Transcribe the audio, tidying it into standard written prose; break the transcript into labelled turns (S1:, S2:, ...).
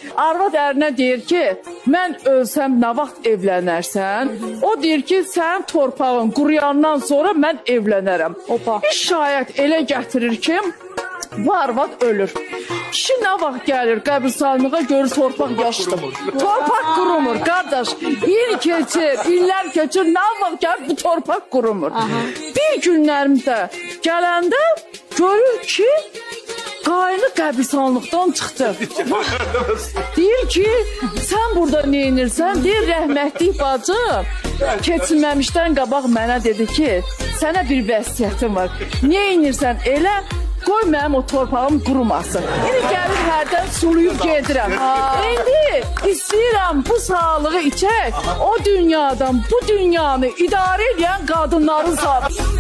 S1: Arvad ərinə deyir ki, mən ölsəm nə vaxt evlənərsən? O deyir ki, sənin torpağın quruyandan sonra mən evlənərəm. Şayət elə gətirir ki, bu arvad ölür. Kişi nə vaxt gəlir qəbirstanlığa görür torpaq yaşdır. Torpaq qurumur, qardaş. İl keçir, illər keçir, nə vaxt gəlir bu torpaq qurumur. Bir günlərimdə gələndə görür ki, qayını qəbirstanlıqdan çıxdı. Deyir ki, sən burada neyinirsən? Deyir, rəhmətlik bacım keçinməmişdən qabaq mənə dedi ki, sənə bir vəsiyyətim var. Neyinirsən elə? Qoy mənim o torpağım qurumasın. İndi gəlir hərdən suluyub gedirəm. İndi istəyirəm bu sağlığı içək, o dünyadan bu dünyanı idarə edən qadınların sağlığı.